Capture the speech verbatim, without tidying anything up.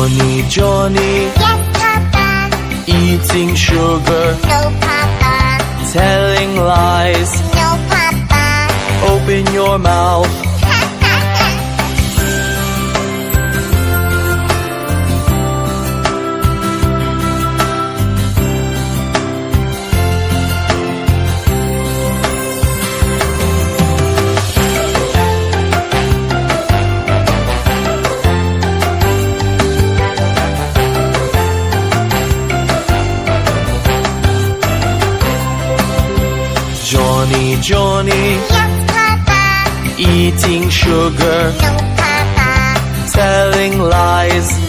Johnny, Johnny. Yes, Papa. Eating sugar. No, Papa. Telling lies. No, Papa. Open your mouth. Johnny, Johnny. Yes, Papa. Eating sugar. No, Papa. Telling lies.